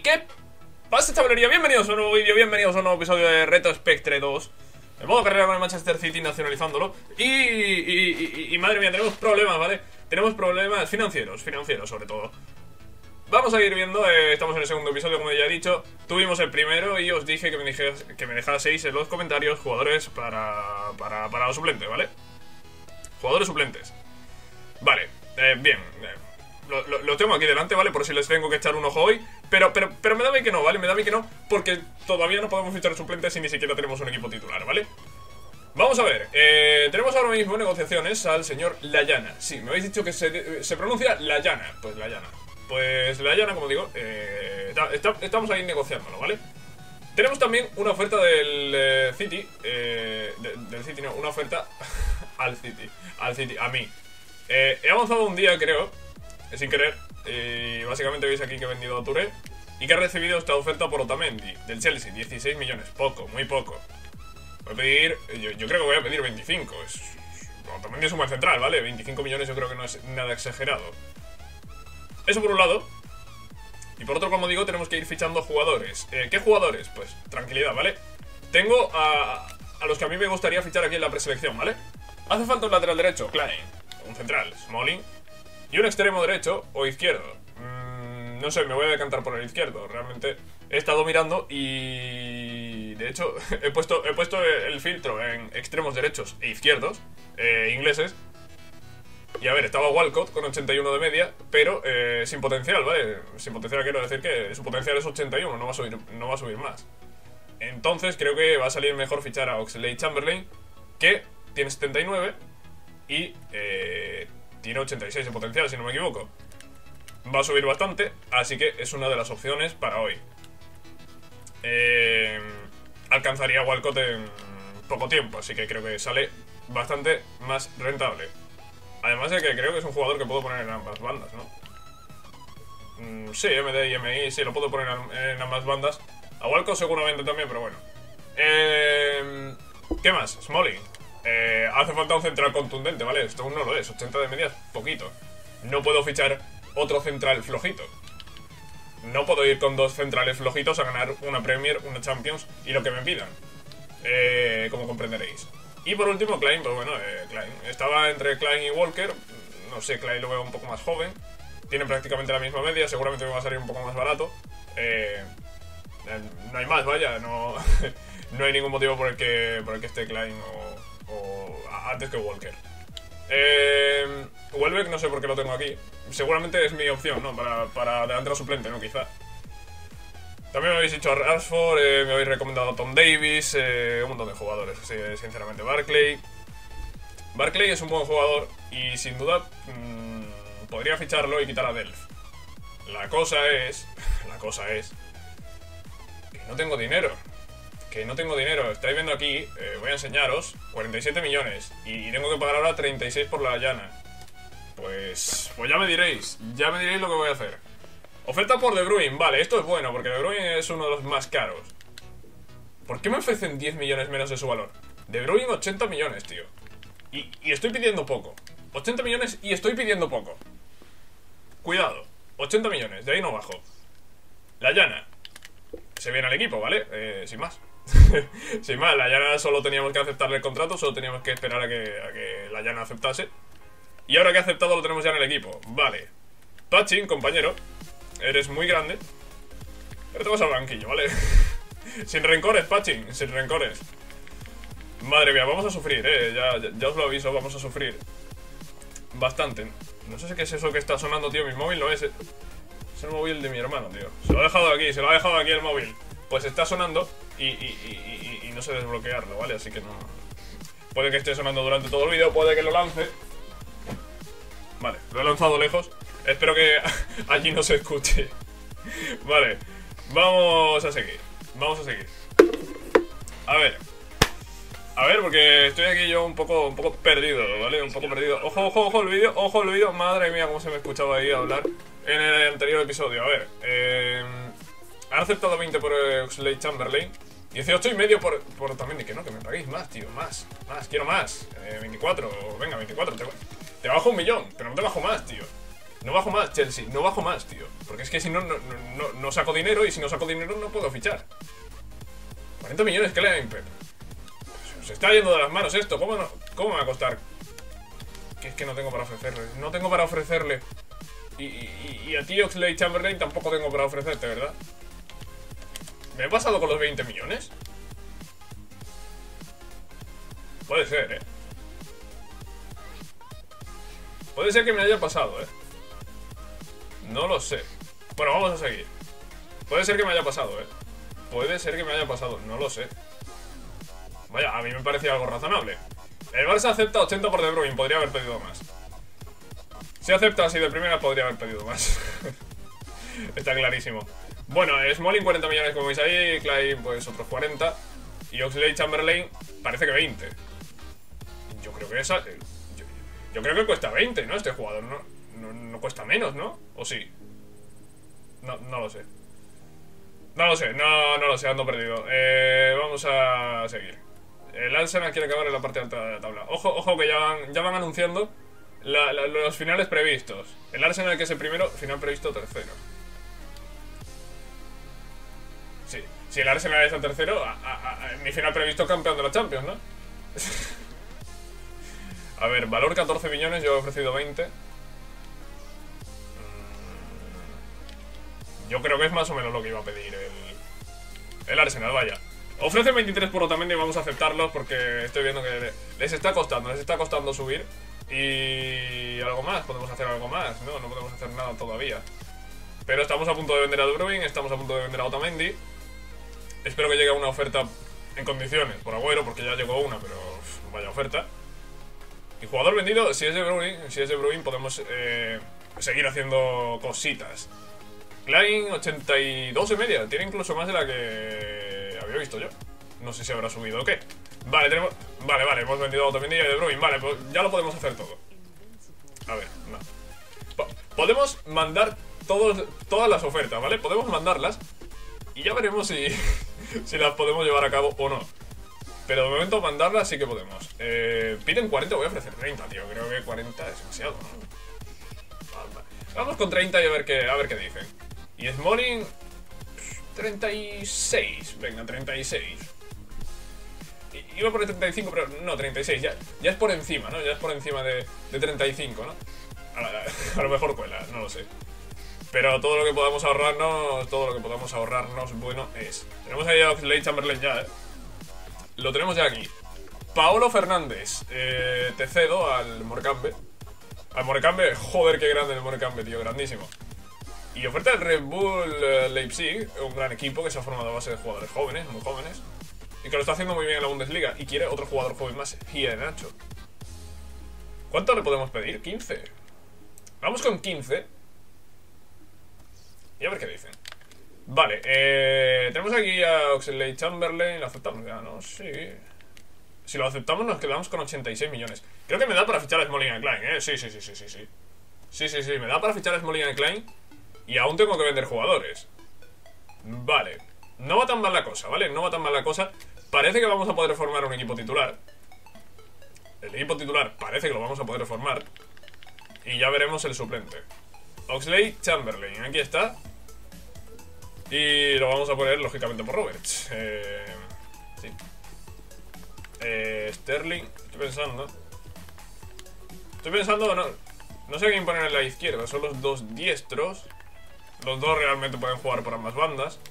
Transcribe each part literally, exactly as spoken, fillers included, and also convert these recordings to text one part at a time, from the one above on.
¿Qué pasa, chavalería? Bienvenidos a un nuevo vídeo, bienvenidos a un nuevo episodio de Reto Spectre dos. El modo carrera con el Manchester City nacionalizándolo. Y, y, y, y madre mía, tenemos problemas, ¿vale? Tenemos problemas financieros, financieros sobre todo. Vamos a ir viendo, eh, estamos en el segundo episodio, como ya he dicho. Tuvimos el primero y os dije que me, dije, que me dejaseis en los comentarios jugadores para, para, para los suplentes, ¿vale? Jugadores suplentes. Vale, eh, bien, eh, lo, lo, lo tengo aquí delante, ¿vale? Por si les tengo que echar un ojo hoy. Pero, pero, pero me da bien que no, ¿vale? Me da bien que no, porque todavía no podemos fichar suplentes y ni siquiera tenemos un equipo titular, ¿vale? Vamos a ver, eh, tenemos ahora mismo en negociaciones al señor Layana. Sí, me habéis dicho que se, se pronuncia Layana. Pues Layana. Pues Layana, como digo, eh, está, está, estamos ahí negociándolo, ¿vale? Tenemos también una oferta del eh, City, eh, de, del City no, una oferta al City, al City, a mí. Eh, he avanzado un día, creo, sin querer, y básicamente veis aquí que he vendido a Touré y que he recibido esta oferta por Otamendi, del Chelsea, dieciséis millones, poco, muy poco. Voy a pedir, yo, yo creo que voy a pedir veinticinco, es, Otamendi es un buen central, ¿vale? veinticinco millones yo creo que no es nada exagerado. Eso por un lado. Y por otro, como digo, tenemos que ir fichando jugadores. eh, ¿Qué jugadores? Pues tranquilidad, ¿vale? Tengo a, a los que a mí me gustaría fichar aquí en la preselección, ¿vale? Hace falta un lateral derecho, Klein. Un central, Smalling. Y un extremo derecho o izquierdo. mm, No sé, me voy a decantar por el izquierdo. Realmente he estado mirando y... De hecho, he puesto, he puesto el filtro en extremos derechos e izquierdos eh, ingleses. Y a ver, estaba Walcott con ochenta y uno de media, pero eh, sin potencial, ¿vale? Sin potencial quiero decir que su potencial es ochenta y uno, no va a subir, no va a subir más. Entonces creo que va a salir mejor fichar a Oxlade-Chamberlain, que tiene setenta y nueve y eh, tiene ochenta y seis de potencial, si no me equivoco. Va a subir bastante, así que es una de las opciones para hoy. Eh, alcanzaría a Walcott en poco tiempo, así que creo que sale bastante más rentable. Además de que creo que es un jugador que puedo poner en ambas bandas, ¿no? Mm, sí, M D y M I, sí, lo puedo poner en ambas bandas. A Walcott seguramente también, pero bueno. Eh, ¿Qué más? Smalling. Eh, hace falta un central contundente, ¿vale? Esto aún no lo es, ochenta de media es poquito. No puedo fichar otro central flojito. No puedo ir con dos centrales flojitos a ganar una Premier, una Champions y lo que me pidan. Eh, como comprenderéis. Y por último, Klein, pues bueno, eh, Klein. Estaba entre Klein y Walker. No sé, Klein lo veo un poco más joven. Tiene prácticamente la misma media, seguramente me va a salir un poco más barato. Eh, eh, no hay más, vaya, no, no hay ningún motivo por el que, por el que esté Klein o, o antes que Walker. Eh, Welbeck no sé por qué lo tengo aquí. Seguramente es mi opción, ¿no? Para, para delantero suplente, ¿no? Quizá. También me habéis dicho a Rashford, eh, me habéis recomendado a Tom Davies, eh, un montón de jugadores, sí, sinceramente. Barkley. Barkley es un buen jugador y sin duda mmm, podría ficharlo y quitar a Delph. La cosa es, la cosa es que no tengo dinero. Que no tengo dinero. Estáis viendo aquí, eh, voy a enseñaros, cuarenta y siete millones y, y tengo que pagar ahora treinta y seis por la llana. Pues, pues ya me diréis, ya me diréis lo que voy a hacer. Oferta por De Bruyne, vale, esto es bueno porque De Bruyne es uno de los más caros. ¿Por qué me ofrecen diez millones menos de su valor? De Bruyne ochenta millones, tío. Y, y estoy pidiendo poco. ochenta millones y estoy pidiendo poco. Cuidado, ochenta millones, de ahí no bajo. La llana. Se viene al equipo, ¿vale? Eh, sin más. Sin más, la llana solo teníamos que aceptarle el contrato, solo teníamos que esperar a que, a que la llana aceptase. Y ahora que ha aceptado lo tenemos ya en el equipo. Vale. Patching, compañero. Eres muy grande, pero te vas al banquillo, ¿vale? Sin rencores, Patching, sin rencores. Madre mía, vamos a sufrir, eh ya, ya, ya os lo aviso, vamos a sufrir bastante. No sé qué es eso que está sonando, tío. Mi móvil no es, eh. Es el móvil de mi hermano, tío. Se lo ha dejado aquí, se lo ha dejado aquí el móvil. Pues está sonando y, y, y, y, y no sé desbloquearlo, ¿vale? Así que no... Puede que esté sonando durante todo el vídeo, puede que lo lance. Vale, lo he lanzado lejos. Espero que allí no se escuche. Vale, vamos a seguir. Vamos a seguir. A ver. A ver, porque estoy aquí yo un poco, un poco perdido, ¿vale? Un poco perdido. Ojo, ojo, ojo el vídeo, ojo el vídeo. Madre mía, cómo se me escuchaba ahí hablar en el anterior episodio. A ver, eh, han aceptado veinte por Oxlade-Chamberlain, dieciocho y medio por, por también. Que no, que me paguéis más, tío, más. Más, quiero más. eh, veinticuatro, venga, veinticuatro. Te, te bajo un millón, pero no te bajo más, tío. No bajo más, Chelsea, no bajo más, tío. Porque es que si no, no, no, no saco dinero, y si no saco dinero no puedo fichar. cuarenta millones, ¿qué le da a Pep? Se está yendo de las manos esto, ¿cómo, no, cómo me va a costar? Que es que no tengo para ofrecerle, no tengo para ofrecerle. Y, y, y a ti, Oxlade-Chamberlain, tampoco tengo para ofrecerte, ¿verdad? ¿Me he pasado con los veinte millones? Puede ser, ¿eh? Puede ser que me haya pasado, ¿eh? No lo sé. Bueno, vamos a seguir. Puede ser que me haya pasado, ¿eh? Puede ser que me haya pasado, no lo sé. Vaya, a mí me parecía algo razonable. El Barça acepta ochenta por De Bruyne, podría haber pedido más. Si acepta así de primera, podría haber pedido más. Está clarísimo. Bueno, Smalling cuarenta millones como veis ahí, Klein pues otros cuarenta. Y Oxlade-Chamberlain parece que veinte. Yo creo que esa... Yo, yo creo que cuesta veinte, ¿no? Este jugador no, no, no cuesta menos, ¿no? ¿O sí? No, no lo sé. No lo sé, no, no lo sé, ando perdido. Eh, vamos a seguir. El Arsenal quiere acabar en la parte alta de la tabla. Ojo, ojo que ya van, ya van anunciando la, la, los finales previstos. El Arsenal, que es el primero, final previsto tercero. Sí, si el Arsenal es el tercero, a, a, a, mi final previsto campeón de la Champions, ¿no? A ver, valor catorce millones, yo he ofrecido veinte. Yo creo que es más o menos lo que iba a pedir el, el Arsenal, vaya. Ofrece veintitrés por Otamendi y vamos a aceptarlos porque estoy viendo que les está costando, les está costando subir. Y algo más, podemos hacer algo más, ¿no? No podemos hacer nada todavía. Pero estamos a punto de vender a De Bruyne, estamos a punto de vender a Otamendi. Espero que llegue una oferta en condiciones por Agüero, porque ya llegó una, pero uf, vaya oferta. Y jugador vendido, si es De Bruyne, si es De Bruyne podemos eh, seguir haciendo cositas. Klein, ochenta y dos y media, tiene incluso más de la que había visto yo. No sé si habrá subido o qué. Vale, tenemos... Vale, vale, hemos vendido a Otamendi y a De Bruyne. Vale, pues ya lo podemos hacer todo. A ver, no. Po podemos mandar todos, todas las ofertas, ¿vale? Podemos mandarlas y ya veremos si, si las podemos llevar a cabo o no. Pero de momento mandarlas sí que podemos. Eh, piden cuarenta, voy a ofrecer treinta, tío. Creo que cuarenta es demasiado, ¿no? Vamos con treinta y a ver qué, a ver qué dicen. Y Smalling, treinta y seis. Venga, treinta y seis. Iba a poner treinta y cinco, pero no, treinta y seis. Ya, ya es por encima, ¿no? Ya es por encima de, de treinta y cinco, ¿no? A, a, a lo mejor cuela, no lo sé. Pero todo lo que podamos ahorrarnos, todo lo que podamos ahorrarnos, bueno, es. Tenemos ahí a Oxlade-Chamberlain ya, ¿eh? Lo tenemos ya aquí. Paolo Fernández. Eh, te cedo al Morecambe. Al Morecambe, joder, qué grande el Morecambe, tío, grandísimo. Y oferta el Red Bull eh, Leipzig, un gran equipo que se ha formado a base de jugadores jóvenes, muy jóvenes, y que lo está haciendo muy bien en la Bundesliga. Y quiere otro jugador joven más, Iheanacho. ¿Cuánto le podemos pedir? quince. Vamos con quince. Y a ver qué dicen. Vale, eh, tenemos aquí a Oxlade-Chamberlain. ¿Lo aceptamos ya? No, sí. Si lo aceptamos nos quedamos con ochenta y seis millones. Creo que me da para fichar a Smalling y Klein, ¿eh? Sí, sí, sí, sí, sí, sí. Sí, sí, sí, me da para fichar a Smalling y Klein. Y aún tengo que vender jugadores. Vale. No va tan mal la cosa, ¿vale? No va tan mal la cosa. Parece que vamos a poder formar un equipo titular. El equipo titular parece que lo vamos a poder formar. Y ya veremos el suplente. Oxlade-Chamberlain, aquí está. Y lo vamos a poner, lógicamente, por Roberts. Eh, sí. Eh, Sterling, estoy pensando. Estoy pensando, no, no sé a quién poner en la izquierda. Son los dos diestros. Los dos realmente pueden jugar por ambas bandas.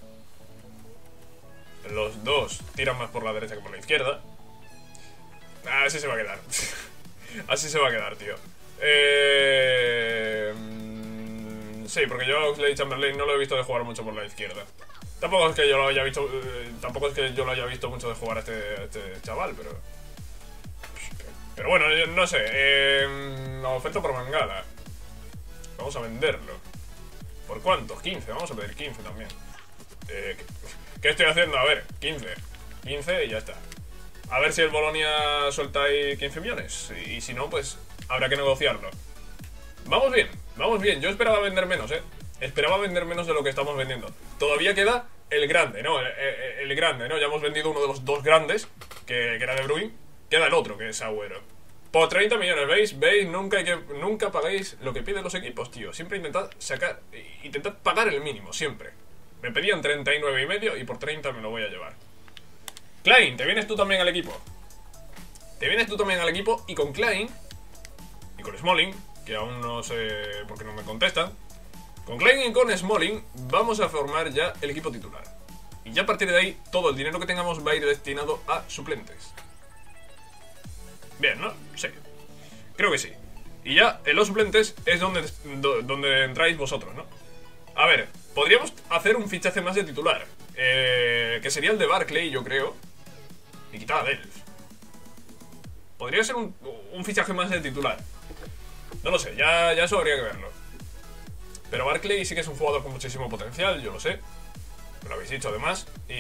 Los dos tiran más por la derecha que por la izquierda. Así se va a quedar. Así se va a quedar, tío. Eh... Sí, porque yo a Oxlade-Chamberlain no lo he visto de jugar mucho por la izquierda. Tampoco es que yo lo haya visto. Eh, tampoco es que yo lo haya visto mucho de jugar a este, a este chaval, pero. Pero bueno, yo no sé. Eh, oferta por Mangala. Vamos a venderlo. ¿Por cuánto? quince. Vamos a pedir quince también. Eh, ¿qué, ¿Qué estoy haciendo? A ver, quince. quince y ya está. A ver si el Bolonia suelta ahí quince millones. Y, y si no, pues habrá que negociarlo. Vamos bien, vamos bien. Yo esperaba vender menos, ¿eh? Esperaba vender menos de lo que estamos vendiendo. Todavía queda el grande, ¿no? El, el, el grande, ¿no? Ya hemos vendido uno de los dos grandes, que, que era De Bruyne. Queda el otro, que es Agüero. Por treinta millones, ¿veis? ¿Veis? Nunca, hay que, nunca pagáis lo que piden los equipos, tío. Siempre intentad sacar, intentad pagar el mínimo, siempre. Me pedían treinta y nueve y medio y por treinta me lo voy a llevar. Klein, te vienes tú también al equipo. Te vienes tú también al equipo y con Klein y con Smalling, que aún no sé por qué no me contestan. Con Klein y con Smalling vamos a formar ya el equipo titular. Y ya a partir de ahí, todo el dinero que tengamos va a ir destinado a suplentes. Bien, ¿no? Sí. Creo que sí. Y ya en los suplentes es donde, do, donde entráis vosotros, ¿no? A ver, podríamos hacer un fichaje más de titular. Eh, que sería el de Barkley, yo creo. Y quitar a Delph. Podría ser un, un fichaje más de titular. No lo sé, ya, ya eso habría que verlo. Pero Barkley sí que es un jugador con muchísimo potencial, yo lo sé. Me lo habéis dicho además. Y...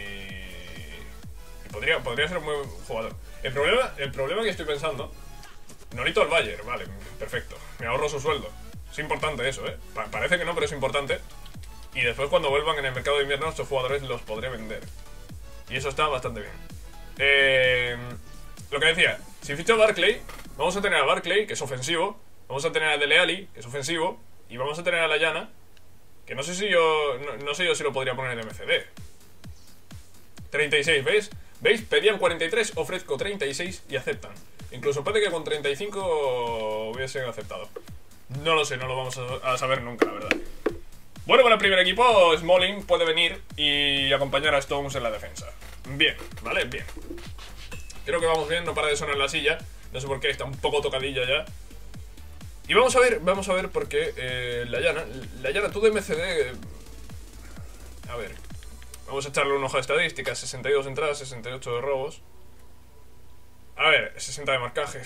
y podría, podría ser un buen jugador. El problema, el problema que estoy pensando... Nolito al Bayern, vale, perfecto. Me ahorro su sueldo. Es importante eso, ¿eh? Pa- parece que no, pero es importante. Y después cuando vuelvan en el mercado de invierno, estos jugadores los podré vender. Y eso está bastante bien. Eh, lo que decía, si ficho a Barkley, vamos a tener a Barkley, que es ofensivo. Vamos a tener a Dele Alli, que es ofensivo. Y vamos a tener a Layana, que no sé si yo... No, no sé yo si lo podría poner en M C D. treinta y seis, ¿veis? ¿Veis? Pedían cuarenta y tres, ofrezco treinta y seis y aceptan. Incluso puede que con treinta y cinco hubiesen aceptado. No lo sé, no lo vamos a, a saber nunca, la verdad. Bueno, para el primer equipo, Smalling puede venir y acompañar a Stones en la defensa. Bien, ¿vale? Bien. Creo que vamos bien, no para de sonar la silla. No sé por qué, está un poco tocadilla ya. Y vamos a ver, vamos a ver por qué eh, Layana, Layana, tú de M C D... A ver, vamos a echarle un ojo a estadísticas. sesenta y dos entradas, sesenta y ocho de robos. A ver, sesenta de marcaje.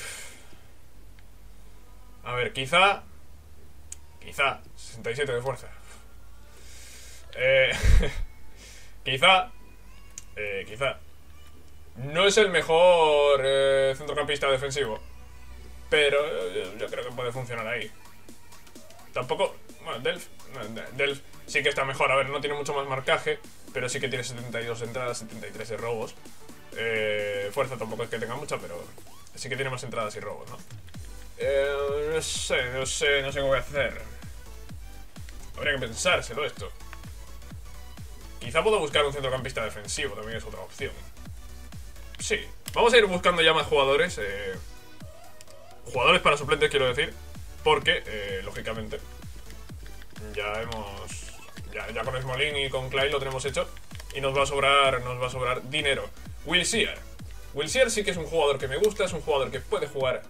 A ver, quizá... Quizá, sesenta y siete de fuerza. Eh, quizá... Eh, quizá... No es el mejor eh, centrocampista defensivo. Pero yo, yo creo que puede funcionar ahí. Tampoco... Bueno, Delph... Delph sí que está mejor. A ver, no tiene mucho más marcaje, pero sí que tiene setenta y dos entradas, setenta y tres de robos. Eh, fuerza tampoco es que tenga mucha, pero sí que tiene más entradas y robos, ¿no? Eh, no sé, no sé, no sé qué voy a hacer. Habría que pensárselo esto. Quizá puedo buscar un centrocampista defensivo, también es otra opción. Sí, vamos a ir buscando ya más jugadores. Eh, jugadores para suplentes, quiero decir. Porque, eh, lógicamente, ya hemos... Ya, ya con Smalling y con Klein lo tenemos hecho. Y nos va a sobrar, nos va a sobrar dinero. Wilshere. Wilshere sí que es un jugador que me gusta, es un jugador que puede jugar.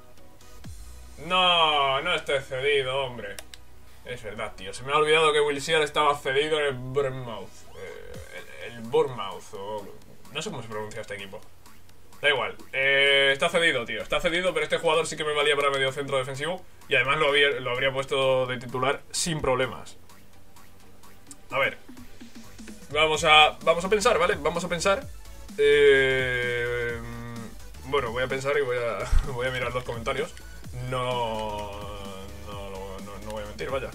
No, no esté cedido, hombre. Es verdad, tío. Se me ha olvidado que Wilshere estaba cedido en el Bournemouth. Eh, el, el Bournemouth, o... No sé cómo se pronuncia este equipo. Da igual. Eh, está cedido, tío. Está cedido, pero este jugador sí que me valía para medio centro defensivo. Y además lo, había, lo habría puesto de titular sin problemas. A ver. Vamos a, vamos a pensar, ¿vale? Vamos a pensar. Eh, bueno, voy a pensar y voy a, voy a mirar los comentarios. No, no, no, no voy a mentir, vaya.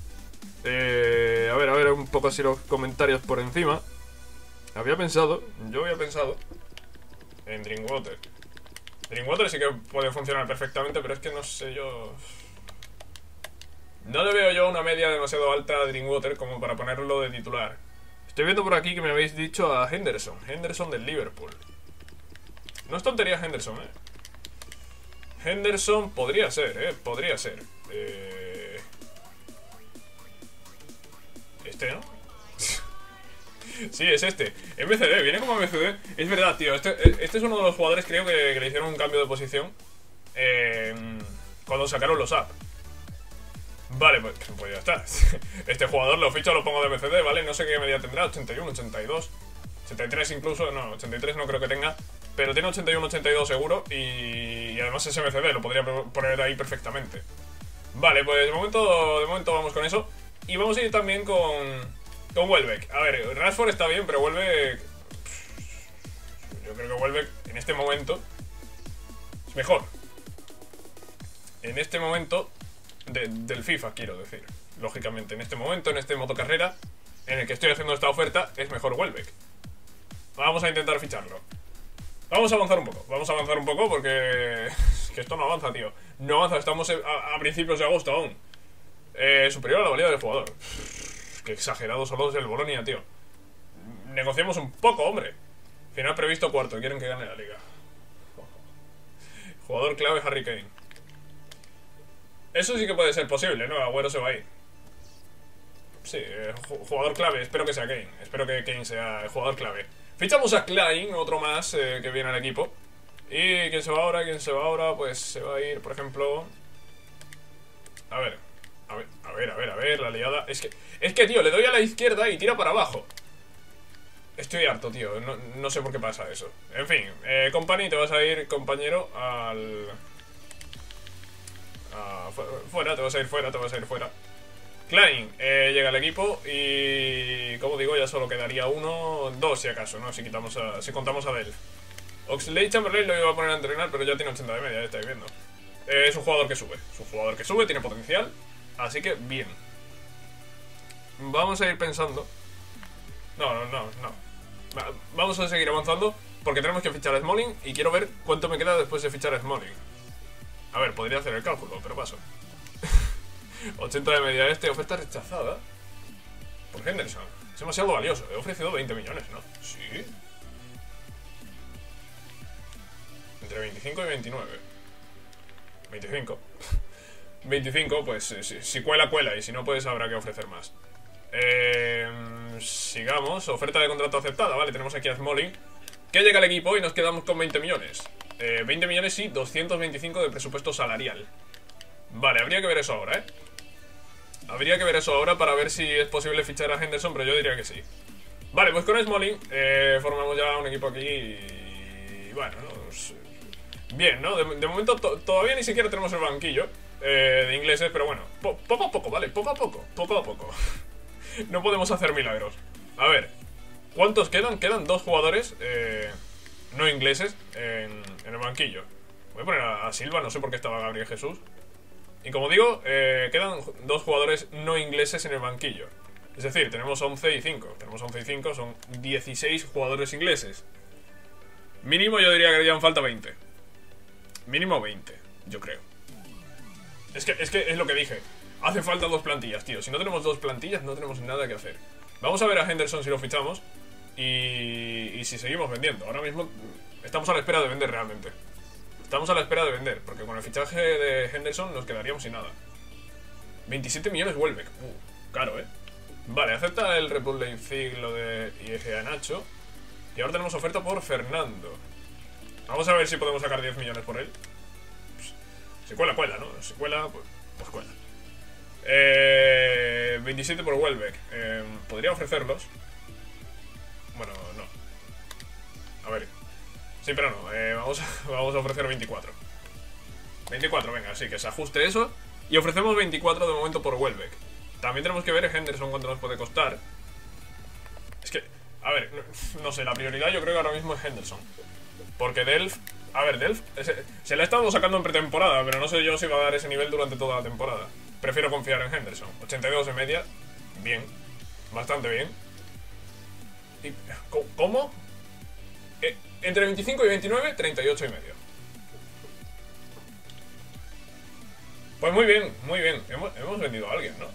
Eh, a ver, a ver, un poco así los comentarios por encima. Había pensado, yo había pensado en Drinkwater. Drinkwater sí que puede funcionar perfectamente, pero es que no sé yo... No le veo yo una media demasiado alta a Drinkwater como para ponerlo de titular. Estoy viendo por aquí que me habéis dicho a Henderson. Henderson del Liverpool. No es tontería Henderson, eh. Henderson podría ser, eh. Podría ser. Eh... Este, ¿no? Sí, es este. M C D, viene como M C D. Es verdad, tío. Este, este es uno de los jugadores, creo que, que le hicieron un cambio de posición eh, cuando sacaron los apps. Vale, pues, pues ya está. Este jugador lo ficho, lo pongo de M C D, ¿vale? No sé qué media tendrá, ochenta y uno, ochenta y dos, ochenta y tres incluso, no, ochenta y tres no creo que tenga. Pero tiene ochenta y uno, ochenta y dos seguro y, y además es M C D, lo podría poner ahí perfectamente. Vale, pues de momento, de momento vamos con eso. Y vamos a ir también con... Con Welbeck. A ver, Rashford está bien, pero Welbeck... Yo creo que Welbeck en este momento es mejor. En este momento de, del FIFA, quiero decir. Lógicamente, en este momento, en este modo carrera en el que estoy haciendo esta oferta, es mejor Welbeck. Vamos a intentar ficharlo. Vamos a avanzar un poco. Vamos a avanzar un poco porque... Es que esto no avanza, tío. No avanza, estamos a, a principios de agosto aún. Eh, superior a la valía del jugador. Qué exagerado solo es el Bolonia, tío. Negociemos un poco, hombre. Final previsto cuarto, quieren que gane la liga. Jugador clave Harry Kane. Eso sí que puede ser posible, ¿no? Agüero se va a ir. Sí, eh, jugador clave, espero que sea Kane. Espero que Kane sea el jugador clave. Fichamos a Klein, otro más eh, que viene al equipo. ¿Y quién se va ahora? ¿Quién se va ahora? Pues se va a ir, por ejemplo... A ver, a ver, a ver, a ver, a ver, la liada... Es que, es que, tío, le doy a la izquierda y tira para abajo. Estoy harto, tío, no, no sé por qué pasa eso. En fin, eh, Company, te vas a ir, compañero, al... A, fuera, te vas a ir fuera, te vas a ir fuera. Klein eh, llega al equipo y, como digo, ya solo quedaría uno, dos si acaso, ¿no? Si quitamos a, si contamos a Delph. Oxlade-Chamberlain lo iba a poner a entrenar, pero ya tiene ochenta de media, ya estáis viendo. Eh, es un jugador que sube, es un jugador que sube, tiene potencial, así que bien. Vamos a ir pensando. No, no, no, no. Vamos a seguir avanzando porque tenemos que fichar a Smalling y quiero ver cuánto me queda después de fichar a Smalling. A ver, podría hacer el cálculo, pero paso. ochenta de media este, oferta rechazada por Henderson. Es demasiado valioso, he ofrecido veinte millones, ¿no? Sí. Entre veinticinco y veintinueve. veinticinco. veinticinco, pues si, si cuela, cuela. Y si no, pues habrá que ofrecer más. Eh, sigamos, oferta de contrato aceptada, vale, tenemos aquí a Smalling, que llega al equipo y nos quedamos con veinte millones. eh, veinte millones y doscientos veinticinco de presupuesto salarial. Vale, habría que ver eso ahora, ¿eh? Habría que ver eso ahora para ver si es posible fichar a Henderson, pero yo diría que sí. Vale, pues con Smalling eh, formamos ya un equipo aquí y... bueno, ¿no? Bien, ¿no? De, de momento to todavía ni siquiera tenemos el banquillo eh, de ingleses, pero bueno, po poco a poco, ¿vale? Poco a poco, poco a poco. No podemos hacer milagros. A ver, ¿cuántos quedan? Quedan dos jugadores eh, no ingleses en, en el banquillo. Voy a poner a, a Silva, no sé por qué estaba Gabriel Jesús. Y como digo, eh, quedan dos jugadores no ingleses en el banquillo. Es decir, tenemos once y cinco. Tenemos once y cinco, son dieciséis jugadores ingleses. Mínimo yo diría que harían falta veinte. Mínimo veinte, yo creo. Es que, es que es lo que dije. Hace falta dos plantillas, tío. Si no tenemos dos plantillas, no tenemos nada que hacer. Vamos a ver a Henderson si lo fichamos. Y, y si seguimos vendiendo. Ahora mismo estamos a la espera de vender realmente. Estamos a la espera de vender, porque con el fichaje de Henderson nos quedaríamos sin nada. veintisiete millones Welbeck. Uh, caro, ¿eh? Vale, acepta el Red Bull Leipzig lo de I E G a Nacho. Y ahora tenemos oferta por Fernando. Vamos a ver si podemos sacar diez millones por él. Pues, si cuela, cuela, ¿no? Si cuela, pues, pues cuela. Eh, veintisiete por Welbeck. Eh, Podría ofrecerlos. Bueno, no. A ver. Sí, pero no. Eh, vamos, a, vamos a ofrecer veinticuatro. veinticuatro, venga, sí, que se ajuste eso. Y ofrecemos veinticuatro de momento por Welbeck. También tenemos que ver Henderson cuánto nos puede costar. Es que, a ver, no, no sé, la prioridad yo creo que ahora mismo es Henderson. Porque Delph, a ver, Delph se, se le ha estado sacando en pretemporada, pero no sé yo si va a dar ese nivel durante toda la temporada. Prefiero confiar en Henderson. ochenta y dos de media, bien, bastante bien. ¿Y cómo? Eh, entre veinticinco y veintinueve, treinta y ocho y medio. Pues muy bien, muy bien. Hemos, hemos vendido a alguien, ¿no?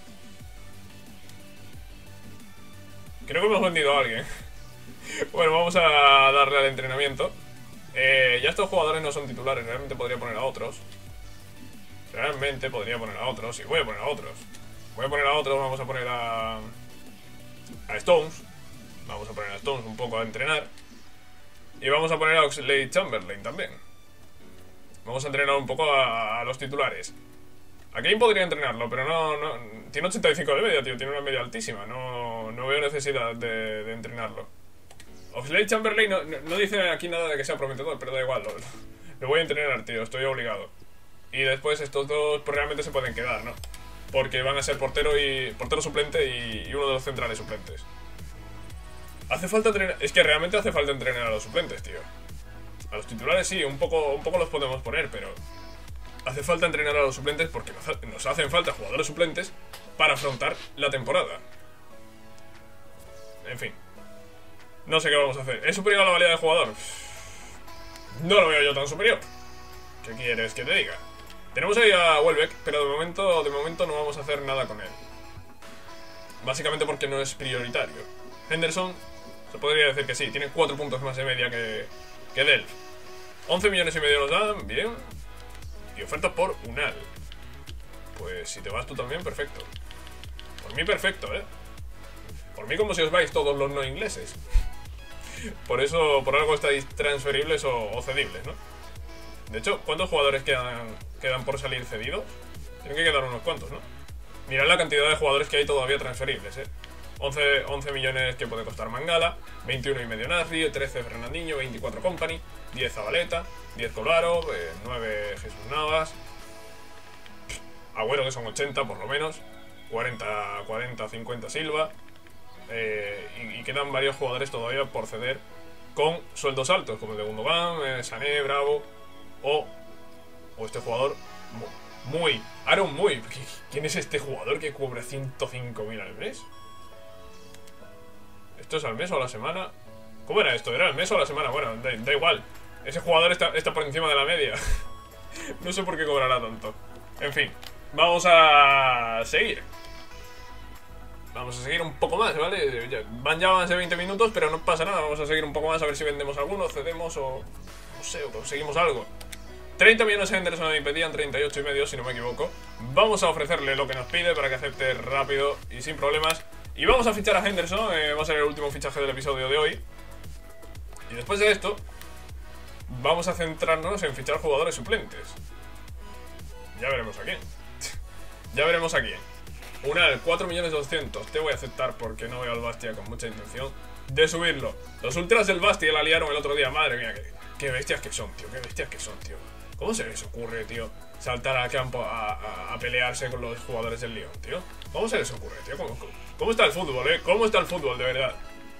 Creo que hemos vendido a alguien. Bueno, vamos a darle al entrenamiento. Eh, ya estos jugadores no son titulares. Realmente podría poner a otros. Realmente podría poner a otros. Y voy a poner a otros. Voy a poner a otros. Vamos a poner a... A Stones. Vamos a poner a Stones un poco a entrenar. Y vamos a poner a Oxlade-Chamberlain también. Vamos a entrenar un poco a, a los titulares. A Kane podría entrenarlo, pero no, no... Tiene ochenta y cinco de media, tío. Tiene una media altísima. No, no veo necesidad de, de entrenarlo. Oxlade-Chamberlain no, no, no dice aquí nada de que sea prometedor, pero da igual. Lo, lo voy a entrenar, tío. Estoy obligado. Y después estos dos pues, realmente se pueden quedar, ¿no? Porque van a ser portero y portero suplente y, y uno de los centrales suplentes. Hace falta entrenar... Es que realmente hace falta entrenar a los suplentes, tío. A los titulares sí, un poco, un poco los podemos poner, pero... Hace falta entrenar a los suplentes porque nos hacen falta jugadores suplentes para afrontar la temporada. En fin. No sé qué vamos a hacer. ¿Es superior a la valía del jugador? No lo veo yo tan superior. ¿Qué quieres que te diga? Tenemos ahí a Welbeck, pero de momento, de momento no vamos a hacer nada con él. Básicamente porque no es prioritario. Henderson, se podría decir que sí, tiene cuatro puntos más de media que, que Delph. once millones y medio nos dan, bien. Y ofertas por Unal. Pues si te vas tú también, perfecto. Por mí perfecto, ¿eh? Por mí como si os vais todos los no ingleses. Por eso, por algo estáis transferibles o, o cedibles, ¿no? De hecho, ¿cuántos jugadores quedan, quedan por salir cedidos? Tienen que quedar unos cuantos, ¿no? Mirad la cantidad de jugadores que hay todavía transferibles, ¿eh? once, once millones que puede costar Mangala, veintiuno y medio Nasri, trece Fernandinho, veinticuatro Company, diez Zabaleta, diez Kolarov, eh, nueve Jesús Navas, Agüero que son ochenta por lo menos, cuarenta, cuarenta, cincuenta Silva, eh, y, y quedan varios jugadores todavía por ceder con sueldos altos, como el de Gundogan, eh, Sané, Bravo, o, o este jugador muy, Aaron Muy. ¿Quién es este jugador que cubre ciento cinco mil al mes? ¿Esto es al mes o a la semana? ¿Cómo era esto? ¿Era al mes o a la semana? Bueno, da, da igual. Ese jugador está, está por encima de la media. No sé por qué cobrará tanto. En fin, vamos a seguir. Vamos a seguir un poco más, ¿vale? Ya, van ya más de veinte minutos, pero no pasa nada. Vamos a seguir un poco más a ver si vendemos alguno, cedemos o... no sé, o conseguimos algo. treinta millones a Henderson y pedían treinta y ocho y medio, si no me equivoco. Vamos a ofrecerle lo que nos pide para que acepte rápido y sin problemas. Y vamos a fichar a Henderson, eh, va a ser el último fichaje del episodio de hoy. Y después de esto, vamos a centrarnos en fichar jugadores suplentes. Ya veremos a quién. Ya veremos a quién. Unal, cuatro millones doscientos. Te voy a aceptar porque no veo al Bastia con mucha intención de subirlo. Los ultras del Bastia la liaron el otro día. Madre mía, qué, qué bestias que son, tío. Qué bestias que son, tío. ¿Cómo se les ocurre, tío, saltar al campo a, a, a pelearse con los jugadores del Lyon, tío? ¿Cómo se les ocurre, tío? ¿Cómo, cómo, cómo está el fútbol, eh? ¿Cómo está el fútbol, de verdad?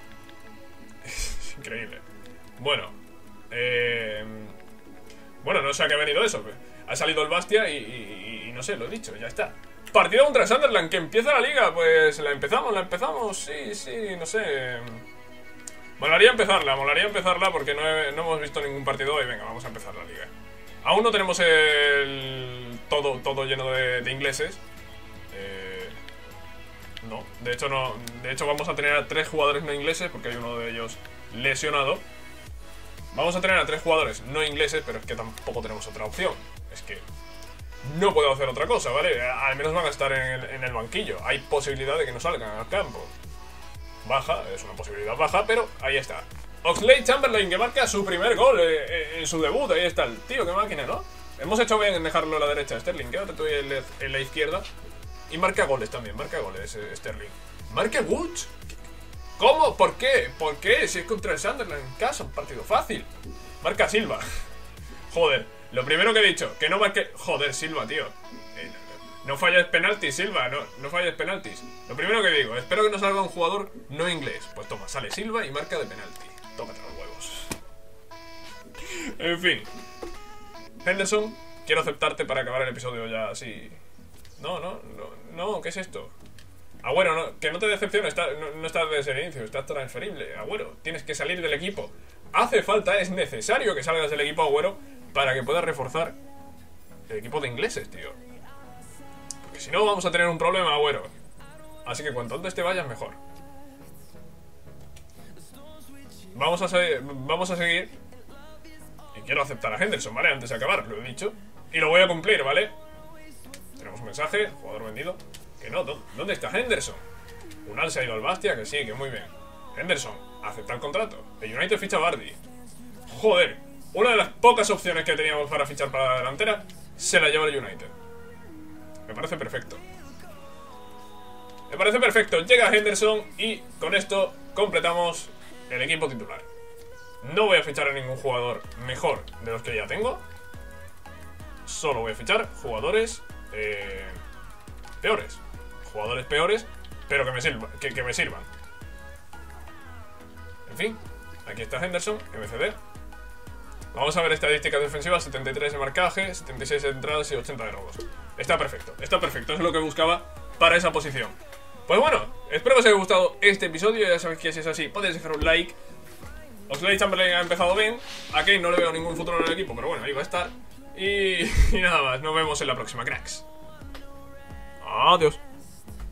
Es increíble. Bueno. Eh... Bueno, no sé a qué ha venido eso. Ha salido el Bastia y, y, y no sé, lo he dicho, ya está. Partido contra Sunderland, que empieza la liga. Pues la empezamos, la empezamos, sí, sí, no sé. Molaría empezarla, molaría empezarla porque no, he, no hemos visto ningún partido hoy. Venga, vamos a empezar la liga. Aún no tenemos el... todo, todo lleno de, de ingleses. Eh... No, de hecho no. De hecho vamos a tener a tres jugadores no ingleses porque hay uno de ellos lesionado. Vamos a tener a tres jugadores no ingleses, pero es que tampoco tenemos otra opción. Es que no puedo hacer otra cosa, ¿vale? Al menos van a estar en el, en el banquillo. Hay posibilidad de que no salgan al campo. Baja, es una posibilidad baja, pero ahí está. Oxlade-Chamberlain, que marca su primer gol eh, en su debut. Ahí está el tío, qué máquina, ¿no? Hemos hecho bien en dejarlo a la derecha. Sterling, quédate tú en, en la izquierda. Y marca goles también, marca goles eh, Sterling. ¿Marca Woods? ¿Cómo? ¿Por qué? ¿Por qué? Si es contra el Sunderland en casa, un partido fácil. Marca Silva. Joder, lo primero que he dicho, que no marque... Joder, Silva, tío. Eh, no falles penaltis, Silva, no, no falles penaltis. Lo primero que digo, espero que no salga un jugador no inglés. Pues toma, sale Silva y marca de penalti. Tócate los huevos. En fin. Henderson, quiero aceptarte para acabar el episodio ya así. No, no, no, no, ¿qué es esto? Agüero, no, que no te decepciones, está, no, no estás desde el inicio, estás transferible. Agüero, tienes que salir del equipo. Hace falta, es necesario que salgas del equipo, Agüero, para que puedas reforzar el equipo de ingleses, tío. Porque si no vamos a tener un problema, Agüero. Así que cuanto antes te vayas, mejor. Vamos a, vamos a seguir. Y quiero aceptar a Henderson, ¿vale? Antes de acabar, lo he dicho. Y lo voy a cumplir, ¿vale? Tenemos un mensaje, jugador vendido. Que no, ¿dónde está Henderson? Unal se ha ido al Bastia, que sí, que muy bien. Henderson, acepta el contrato. El United ficha a Vardy. Joder, una de las pocas opciones que teníamos para fichar para la delantera se la lleva el United. Me parece perfecto. Me parece perfecto. Llega Henderson y con esto completamos el equipo titular. No voy a fichar a ningún jugador mejor de los que ya tengo. Solo voy a fichar jugadores eh, peores. Jugadores peores, pero que me, sirva, que, que me sirvan. En fin, aquí está Henderson, M C D. Vamos a ver estadísticas defensivas, setenta y tres de marcaje, setenta y seis de entradas y ochenta de robos. Está perfecto, está perfecto, es lo que buscaba para esa posición. Pues bueno, espero que os haya gustado este episodio. Ya sabéis que si es así, podéis dejar un like. Oxlade-Chamberlain ha empezado bien. A Kane no le veo ningún futuro en el equipo, pero bueno, ahí va a estar. Y, y nada más, nos vemos en la próxima, cracks. Adiós.